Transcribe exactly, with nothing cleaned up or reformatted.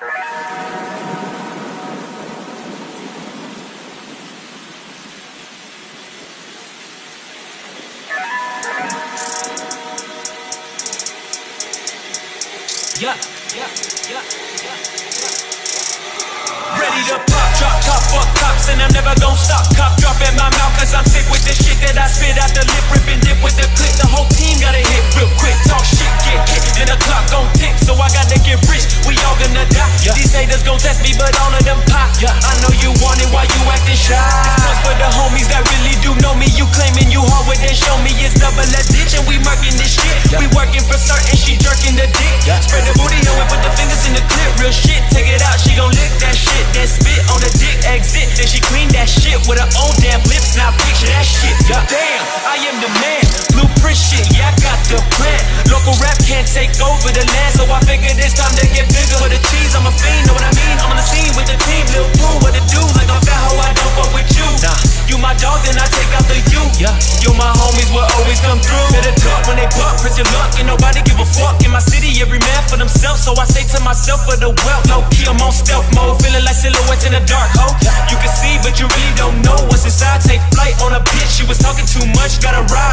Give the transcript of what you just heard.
Yeah, yeah, yeah, yeah. Ready to pop, drop top, fuck cops, and I'm never gon' stop. Cop drop in my mouth, cause I'm sick with the shit that I spit out the lip, rip and dip with the clip. The whole team gotta hit real quick. Talk shit, get hit, and the clock gon' tick. So I gotta get rich, we all gonna die. Yeah. These haters gon' test me, but all of them pop. Yeah. I know you want it, why you acting shy? This one's for the homies that really do know me. You claiming you hard, well then show me it's double a ditch, and we murking this shit. Yeah. We working for certain, she jerking the dick. Yeah. Spread the booty on and put the fingers in the clip. Real shit, take it out, she gon' lick that shit. Then spit on the dick, exit. Then she clean that shit with her own damn lips. Now picture that shit. Yeah. Damn, I am the man. Blueprint shit, yeah, I got the plan. Local rap can't take over the land, so I figured it's time to get bigger. For the cheese, I'm a fiend, know what I mean? I'm on the scene with the team, Lil Pooh, what it do? Like a fat hoe, I don't fuck with you. Nah. You my dog, then I take out the you. Yeah. You my homies will always come through. Better talk when they buck, press your luck, and nobody give a fuck. In my city, every man for themselves, so I say to myself for the wealth. Low key, I'm on stealth mode, feeling like silhouettes in the dark, ho. You can see, but you really don't know what's inside. Take flight on a bitch, she was talking too much, gotta ride.